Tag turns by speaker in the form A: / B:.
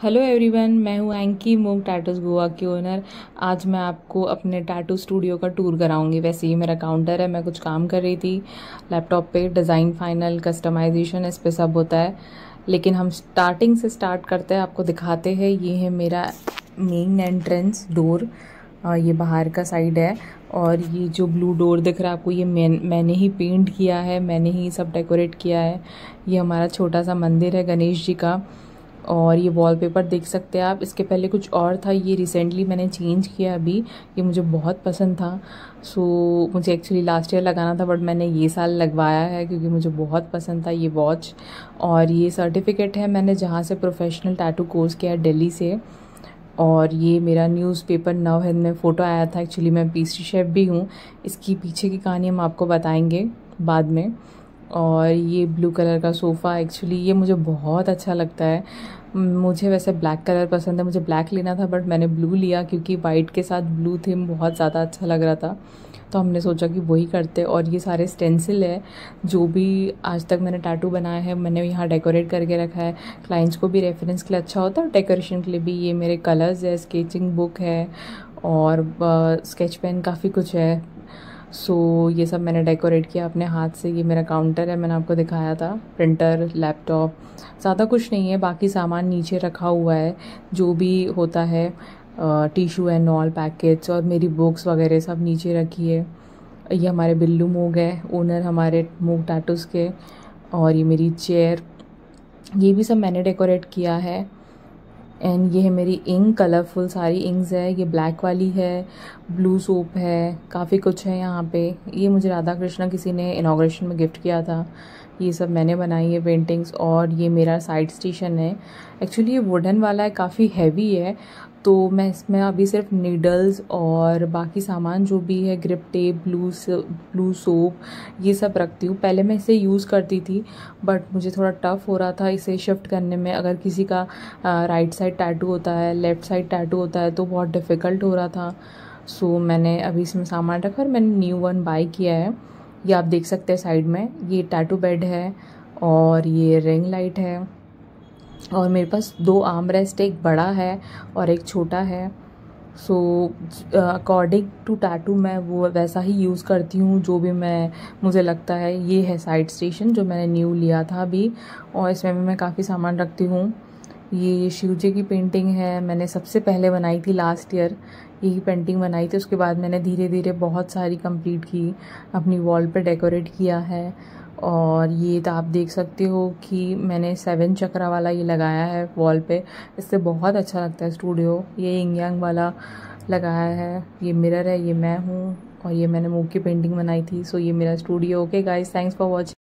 A: Hello everyone, मैं हूँ एंकी मूंग tattoos Goa की ओनर। आज मैं आपको अपने टैटू स्टूडियो का टूर कराऊंगी। वैसे ये मेरा काउंटर है, मैं कुछ काम कर रही थी लैपटॉप पे। डिज़ाइन फाइनल कस्टमाइजेशन इस पे सब होता है, लेकिन हम स्टार्टिंग से स्टार्ट करते हैं, आपको दिखाते हैं। ये है मेरा मेन एंट्रेंस डोर, ये बाहर का साइड है। और ये जो ब्लू डोर दिख रहा है आपको, ये मैंने ही पेंट किया है, मैंने ही सब डेकोरेट किया है। ये हमारा छोटा सा मंदिर है गणेश जी का। और ये वॉलपेपर देख सकते हैं आप। इसके पहले कुछ और था, ये रिसेंटली मैंने चेंज किया अभी। ये मुझे बहुत पसंद था, सो मुझे एक्चुअली लास्ट ईयर लगाना था, बट मैंने ये साल लगवाया है क्योंकि मुझे बहुत पसंद था ये वॉच। और ये सर्टिफिकेट है मैंने जहाँ से प्रोफेशनल टैटू कोर्स किया है, दिल्ली से। और ये मेरा न्यूज़पेपर नवहिंद में फ़ोटो आया था। एक्चुअली मैं पेस्ट्री शेफ़ भी हूँ। इसकी पीछे की कहानी हम आपको बताएंगे बाद में। और ये ब्लू कलर का सोफ़ा, एक्चुअली ये मुझे बहुत अच्छा लगता है। मुझे वैसे ब्लैक कलर पसंद है, मुझे ब्लैक लेना था बट मैंने ब्लू लिया क्योंकि वाइट के साथ ब्लू थीम बहुत ज़्यादा अच्छा लग रहा था, तो हमने सोचा कि वही करते। और ये सारे स्टेंसिल है, जो भी आज तक मैंने टैटू बनाया है मैंने यहाँ डेकोरेट करके रखा है। क्लाइंट्स को भी रेफरेंस के लिए अच्छा होता है और डेकोरेशन के लिए भी। ये मेरे कलर्स है, स्केचिंग बुक है और स्केच पेन, काफ़ी कुछ है। सो ये सब मैंने डेकोरेट किया अपने हाथ से। ये मेरा काउंटर है, मैंने आपको दिखाया था। प्रिंटर, लैपटॉप, ज़्यादा कुछ नहीं है, बाकी सामान नीचे रखा हुआ है जो भी होता है, टिशू एंड ऑल पैकेट्स और मेरी बुक्स वगैरह सब नीचे रखी है। ये हमारे बिल्लू मूग है, ओनर हमारे मूग टैटूज़ के। और ये मेरी चेयर, ये भी सब मैंने डेकोरेट किया है। एंड ये है मेरी इंक, कलरफुल सारी इंक्स है। ये ब्लैक वाली है, ब्लू सोप है, काफ़ी कुछ है यहाँ पे। ये मुझे राधा कृष्णा किसी ने इनाग्रेशन में गिफ्ट किया था। ये सब मैंने बनाई है पेंटिंग्स। और ये मेरा साइड स्टेशन है। एक्चुअली ये वुडन वाला है, काफ़ी हैवी है, तो मैं इसमें अभी सिर्फ नीडल्स और बाकी सामान जो भी है, ग्रिप टेप, ब्लू सोप, ये सब रखती हूँ। पहले मैं इसे यूज़ करती थी बट मुझे थोड़ा टफ़ हो रहा था इसे शिफ्ट करने में। अगर किसी का राइट साइड टैटू होता है, लेफ़्ट साइड टैटू होता है, तो बहुत डिफ़िकल्ट हो रहा था। सो मैंने अभी इसमें सामान रखा और मैंने न्यू वन बाय किया है। ये आप देख सकते हैं साइड में, ये टैटू बेड है और ये रिंग लाइट है। और मेरे पास 2 आर्म रेस्ट, एक बड़ा है और एक छोटा है। सो अकॉर्डिंग टू टैटू मैं वो वैसा ही यूज़ करती हूँ जो भी मुझे लगता है। ये है साइड स्टेशन जो मैंने न्यू लिया था अभी, और इसमें भी मैं काफ़ी सामान रखती हूँ। ये शिव जी की पेंटिंग है, मैंने सबसे पहले बनाई थी लास्ट ईयर। यही पेंटिंग बनाई थी, उसके बाद मैंने धीरे धीरे बहुत सारी कंप्लीट की, अपनी वॉल पे डेकोरेट किया है। और ये तो आप देख सकते हो कि मैंने 7 चक्रा वाला ये लगाया है वॉल पे। इससे बहुत अच्छा लगता है स्टूडियो। ये यिंग यांग वाला लगाया है, ये मिरर है, ये मैं हूँ। और ये मैंने मूव की पेंटिंग बनाई थी। सो ये मेरा studio. Okay guys, thanks for watching.